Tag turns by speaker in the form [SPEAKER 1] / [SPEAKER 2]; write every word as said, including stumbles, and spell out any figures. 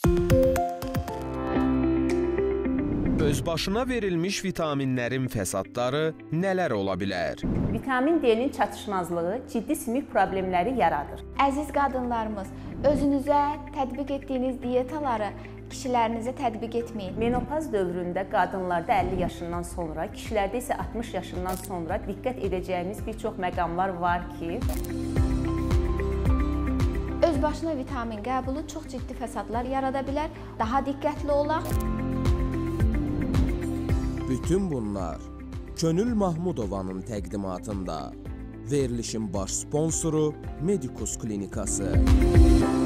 [SPEAKER 1] Özbaşına verilmiş vitaminlərin fəsadları nələr ola bilər?
[SPEAKER 2] Vitamin D-nin çatışmazlığı ciddi sümük problemləri yaradır.
[SPEAKER 3] Əziz qadınlarımız, özünüzə tətbiq etdiyiniz diyetaları kişilərinizə tətbiq etməyin.
[SPEAKER 2] Menopaz dövründə qadınlarda əlli yaşından sonra, kişilərdə isə altmış yaşından sonra diqqət edəcəyimiz bir çox məqamlar var ki,
[SPEAKER 3] özbaşına vitamin qəbulu çox ciddi fəsadlar yarada bilər. Daha diqqətli olaq.
[SPEAKER 1] Bütün bunlar Könül Mahmudovanın təqdimatında. Verilişin baş sponsoru Medikus Klinikası.